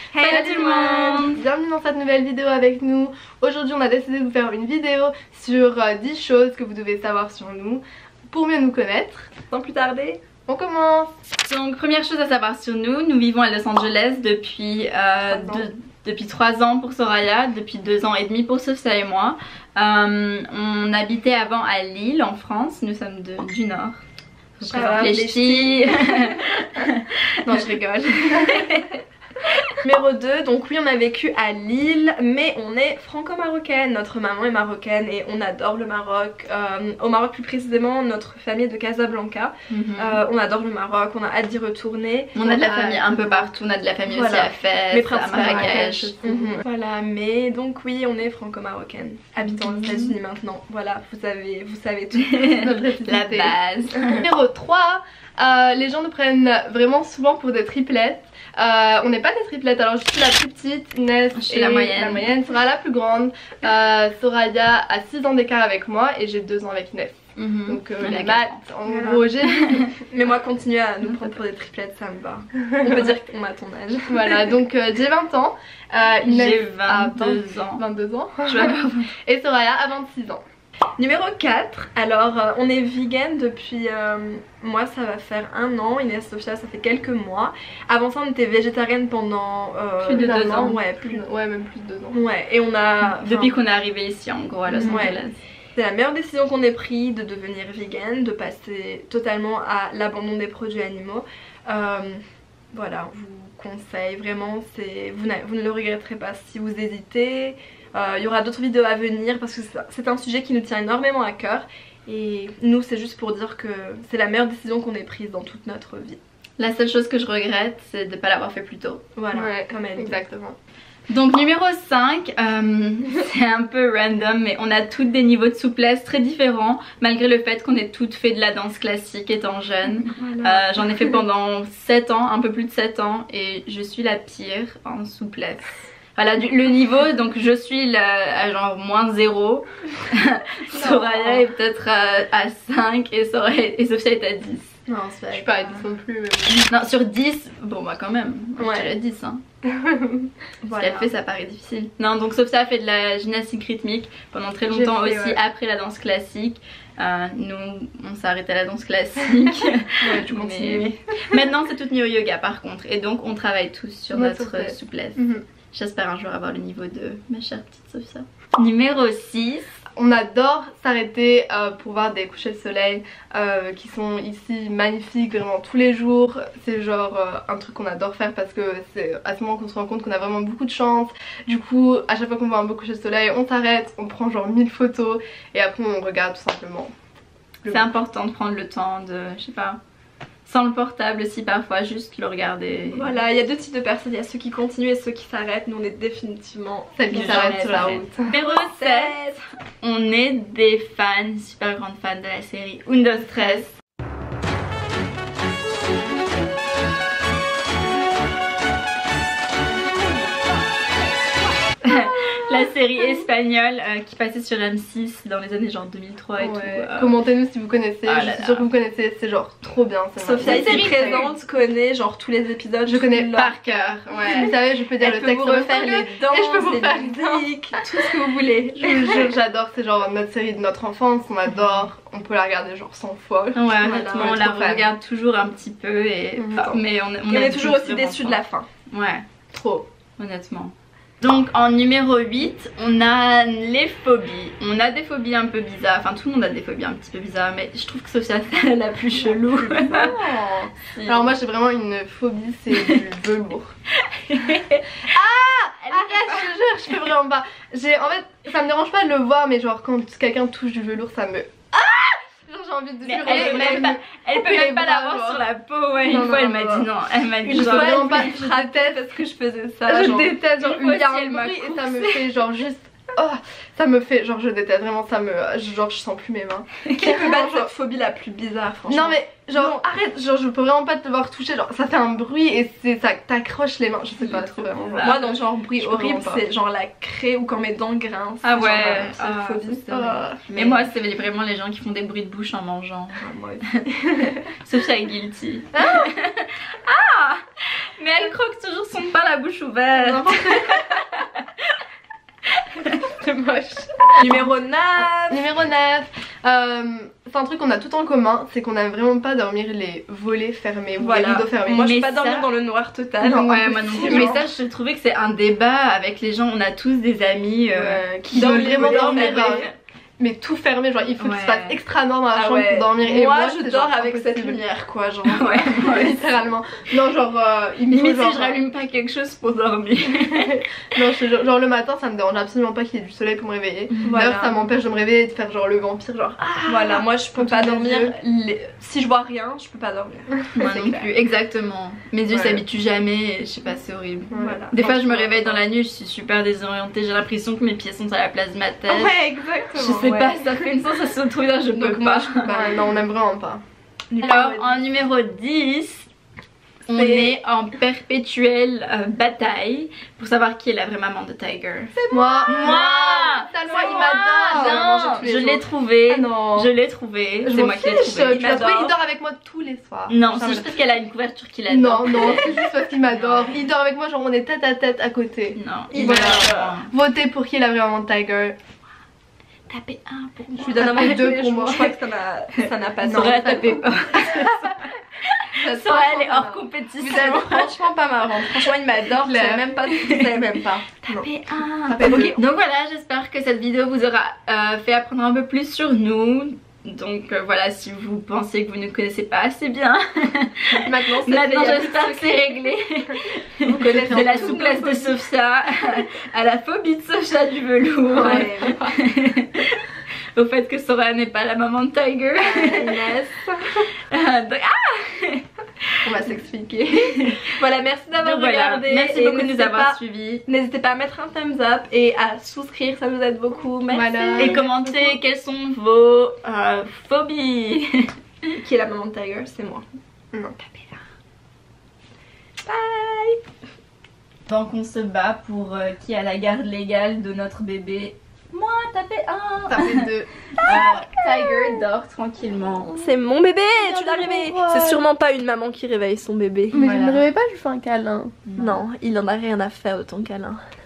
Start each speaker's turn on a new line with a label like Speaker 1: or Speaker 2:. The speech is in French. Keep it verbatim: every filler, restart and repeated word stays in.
Speaker 1: Hey Salut tout le monde! Bienvenue dans cette nouvelle vidéo avec nous. Aujourd'hui on a décidé de vous faire une vidéo sur euh, dix choses que vous devez savoir sur nous pour mieux nous connaître. Sans plus tarder, on commence!
Speaker 2: Donc première chose à savoir sur nous, nous vivons à Los Angeles depuis euh, deux, depuis trois ans pour Soraya, depuis deux ans et demi pour Sophia et moi. Euh, on habitait avant à Lille en France, nous sommes de, du Nord. Je présente les ch'tis.
Speaker 1: Non, je rigole. Numéro deux, donc oui on a vécu à Lille mais on est franco-marocaine, notre maman est marocaine et on adore le Maroc, euh, au Maroc plus précisément notre famille est de Casablanca, mm-hmm. euh, on adore le Maroc, on a hâte d'y retourner.
Speaker 2: On, on a de la famille un peu partout, on a de la famille voilà. aussi à Fès, à Marrakech.
Speaker 1: Mm-hmm. Voilà, mais donc oui on est franco-marocaine, habitant aux États-Unis maintenant, voilà vous savez, vous savez tout.
Speaker 2: La base.
Speaker 1: Numéro trois, euh, les gens nous prennent vraiment souvent pour des triplettes. Euh, on n'est pas des triplettes, alors je suis la plus petite, Inès
Speaker 2: je suis la moyenne.
Speaker 1: la moyenne sera la plus grande. euh, Soraya a six ans d'écart avec moi et j'ai deux ans avec Inès. Mm-hmm. Donc euh, les maths, en voilà. gros j'ai mais moi continuer à nous prendre pour des triplettes ça me va. On peut dire qu'on a ton âge. Voilà, donc euh, j'ai vingt ans, euh, Inès
Speaker 2: j'ai vingt-deux ans.
Speaker 1: vingt-deux ans. Je vais avoir... et Soraya a vingt-six ans. Numéro quatre, alors euh, on est vegan depuis, euh, moi ça va faire un an, Inès Sophia ça fait quelques mois. Avant ça on était végétarienne pendant euh,
Speaker 2: plus de deux ans.
Speaker 1: Ouais, plus, ouais, même plus de deux ans. Ouais, et on a...
Speaker 2: Depuis qu'on est arrivé ici en gros à Los Angeles. Ouais.
Speaker 1: C'est la meilleure décision qu'on ait prise de devenir vegan, de passer totalement à l'abandon des produits animaux. Euh, voilà, je vous conseille vraiment, vous, vous ne le regretterez pas si vous hésitez. Il euh, y aura d'autres vidéos à venir parce que c'est un sujet qui nous tient énormément à cœur. Et nous c'est juste pour dire que c'est la meilleure décision qu'on ait prise dans toute notre vie.
Speaker 2: La seule chose que je regrette c'est de ne pas l'avoir fait plus tôt.
Speaker 1: Voilà, ouais, comme elle. Exactement.
Speaker 2: Donc numéro cinq, euh, c'est un peu random mais on a toutes des niveaux de souplesse très différents malgré le fait qu'on ait toutes fait de la danse classique étant jeune. Voilà. euh, J'en ai fait pendant sept ans, un peu plus de sept ans et je suis la pire en souplesse. Voilà du, le niveau, donc je suis la, à genre moins zéro, Soraya est peut-être à, à cinq et, Soraya, et Sophia est à dix.
Speaker 1: Non, je suis pas à dix non plus. Mais...
Speaker 2: Non, sur dix, bon bah quand même, ouais. Je dirais dix hein.
Speaker 1: Voilà.
Speaker 2: Ce qu'elle fait ça paraît difficile. Non, donc Sophia a fait de la gymnastique rythmique pendant très longtemps fait, aussi ouais. Après la danse classique. Euh, nous on s'est arrêté à la danse classique.
Speaker 1: Ouais, tu continues.
Speaker 2: Mais... Maintenant c'est tout mis au yoga par contre et donc on travaille tous sur ouais, notre souplesse. souplesse. Mm-hmm. J'espère un jour avoir le niveau de ma chère petite Sophia. Numéro six.
Speaker 1: On adore s'arrêter euh, pour voir des couchers de soleil euh, qui sont ici magnifiques vraiment tous les jours. C'est genre euh, un truc qu'on adore faire parce que c'est à ce moment qu'on se rend compte qu'on a vraiment beaucoup de chance. Du coup à chaque fois qu'on voit un beau coucher de soleil on s'arrête, on prend genre mille photos et après on regarde tout simplement.
Speaker 2: C'est important de prendre le temps de, je sais pas... Sans le portable aussi parfois, juste le regarder.
Speaker 1: Voilà, il y a deux types de personnes, il y a ceux qui continuent et ceux qui s'arrêtent. Nous on est définitivement celles qui s'arrêtent sur la route.
Speaker 2: Numéro sept, on est des fans, super grandes fans de la série Undo Stress. La série espagnole euh, qui passait sur M six dans les années genre deux mille trois et ouais. Tout. Euh...
Speaker 1: Commentez-nous si vous connaissez, ah je suis sûre que vous connaissez, c'est genre trop bien. Sophia ici présente connaît genre tous les épisodes. Je connais là. Par cœur. Ouais. Vous savez, je peux dire Elle le texte, vous refaire les danses, et je peux vous faire les musiques, tout ce que vous voulez. Je vous jure, j'adore, c'est genre notre série de notre enfance, on adore. On peut la regarder genre cent fois.
Speaker 2: Ouais, honnêtement, on la regarde toujours un petit peu et enfin, mais on, on,
Speaker 1: on est toujours aussi déçus de la fin.
Speaker 2: Ouais.
Speaker 1: Trop.
Speaker 2: Honnêtement. Donc en numéro huit, on a les phobies. On a des phobies un peu bizarres, enfin tout le monde a des phobies un petit peu bizarres, mais je trouve que Sophia c'est la plus chelou.
Speaker 1: Si. Alors moi j'ai vraiment une phobie, c'est du velours. Ah, arrête, je te jure, je peux vraiment pas. J'ai en fait, ça me dérange pas de le voir, mais genre quand quelqu'un touche du velours, ça me... Ah, j'ai envie de hurler.
Speaker 2: Elle, même, même, elle peut même pas l'avoir sur la peau. Ouais,
Speaker 1: non,
Speaker 2: une fois
Speaker 1: non,
Speaker 2: elle m'a dit non. Elle m'a dit
Speaker 1: une
Speaker 2: genre,
Speaker 1: fois elle m'a frappé parce que je faisais ça. Je genre, déteste, genre il y a un bruit et ça me fait genre juste... Oh, ça me fait, genre je déteste vraiment, ça me, genre je sens plus mes mains. Qui peut battre cette phobie la plus bizarre franchement? Non mais genre non. Arrête, genre je peux vraiment pas te voir toucher, genre ça fait un bruit et c'est ça t'accroche les mains, je sais pas trop vraiment. Moi dans genre bruit horrible c'est genre la craie ou quand mes dents grincent.
Speaker 2: Ah ouais,
Speaker 1: c'est ah, phobie.
Speaker 2: Ah. Mais moi c'est vraiment les gens qui font des bruits de bouche en mangeant.
Speaker 1: Ah, moi
Speaker 2: Sophia est guilty. Ah, ah Mais elle croque toujours son pain la bouche ouverte.
Speaker 1: C'est moche. Numéro neuf. Numéro neuf. Euh, c'est un truc qu'on a tout en commun, c'est qu'on n'aime vraiment pas dormir les volets fermés ou voilà. les rideaux fermés.
Speaker 2: Moi
Speaker 1: je
Speaker 2: peux
Speaker 1: pas
Speaker 2: ça...
Speaker 1: dormir dans le noir total.
Speaker 2: Non, ouais, moi non plus. Mais ça je trouvais que c'est un débat avec les gens, on a tous des amis euh,
Speaker 1: ouais, qui veulent vraiment dormir. Mais tout fermé, genre il faut
Speaker 2: ouais.
Speaker 1: que tu fasses extra noir dans la
Speaker 2: ah
Speaker 1: chambre
Speaker 2: ouais.
Speaker 1: pour dormir.
Speaker 2: Moi,
Speaker 1: et moi
Speaker 2: je
Speaker 1: dors
Speaker 2: avec
Speaker 1: impossible. Cette lumière quoi, genre
Speaker 2: ouais, ouais.
Speaker 1: littéralement. Non genre euh, il me
Speaker 2: limite
Speaker 1: faut, genre,
Speaker 2: si je rallume pas quelque chose pour dormir.
Speaker 1: Non je, genre, genre le matin ça me dérange absolument pas qu'il y ait du soleil pour me réveiller.
Speaker 2: Voilà.
Speaker 1: D'ailleurs ça m'empêche de me réveiller et de faire genre le vampire genre ah,
Speaker 3: voilà moi je peux pas dormir les... si je vois rien je peux pas dormir.
Speaker 2: Moi non plus, exactement. Mes yeux s'habituent jamais, je sais pas c'est horrible.
Speaker 1: Voilà.
Speaker 2: Des fois je me réveille dans la nuit, je suis super désorientée, j'ai l'impression que mes pieds sont à la place de ma tête.
Speaker 1: Ouais exactement.
Speaker 2: Je sais
Speaker 1: ouais.
Speaker 2: pas, ça fait une sensation trop bizarre, je peux
Speaker 1: Donc,
Speaker 2: pas.
Speaker 1: Moi, je peux pas. Non on aime vraiment pas.
Speaker 2: Alors en numéro dix, on est en perpétuelle euh, bataille pour savoir qui est la vraie maman de Tiger.
Speaker 1: C'est moi.
Speaker 2: Moi.
Speaker 1: Moi il m'adore.
Speaker 2: Non, je l'ai trouvé.
Speaker 1: Ah non.
Speaker 2: Je l'ai trouvé.
Speaker 1: C'est moi qui l'ai trouvé. Il m'adore. Il dort avec moi tous les soirs.
Speaker 2: Non, c'est juste parce qu'elle a une couverture qu'il adore.
Speaker 1: Non, non, c'est juste parce qu'il m'adore. Il dort avec moi, genre on est tête à tête à côté.
Speaker 2: Non,
Speaker 1: il m'adore. Votez pour qui est la vraie maman de Tiger.
Speaker 2: Tapez un pour moi.
Speaker 3: Je lui donne un peu
Speaker 1: deux pour moi.
Speaker 3: Je crois que ça n'a pas.
Speaker 2: Ça aurait tapé pas. Sora elle est hors compétition.
Speaker 1: Vous êtes franchement pas marrant. Franchement il m'adore, je savais même pas, je savais même pas.
Speaker 2: Tapez un. Okay. Donc voilà, j'espère que cette vidéo vous aura euh, fait apprendre un peu plus sur nous. Donc euh, voilà, si vous pensez que vous ne connaissez pas assez bien,
Speaker 1: maintenant,
Speaker 2: maintenant j'espère que c'est réglé. Vous connaissez de la souplesse de Sophia à la phobie de Sophia du velours.
Speaker 1: Ouais.
Speaker 2: Au fait que Sora n'est pas la maman de Tiger.
Speaker 1: Yes.
Speaker 2: Donc, ah
Speaker 1: on va s'expliquer.
Speaker 3: Voilà, merci d'avoir regardé.
Speaker 2: Voilà. Merci beaucoup de nous avoir suivis.
Speaker 3: N'hésitez pas à mettre un thumbs up et à souscrire, ça nous aide beaucoup. Merci.
Speaker 1: Voilà.
Speaker 2: Et commentez quelles sont vos euh, phobies.
Speaker 3: Qui est la maman de Tiger? C'est moi.
Speaker 1: Non.
Speaker 3: Tapez là. Bye.
Speaker 2: Donc on se bat pour euh, qui a la garde légale de notre bébé. Moi, tapez un.
Speaker 1: Tapez deux.
Speaker 2: euh, Tiger dort tranquillement.
Speaker 3: C'est mon bébé, tu l'as réveillé. C'est sûrement pas une maman qui réveille son bébé.
Speaker 1: Mais voilà. Je ne me réveille pas, je lui fais un câlin.
Speaker 3: Non, il en a rien à faire de ton câlin.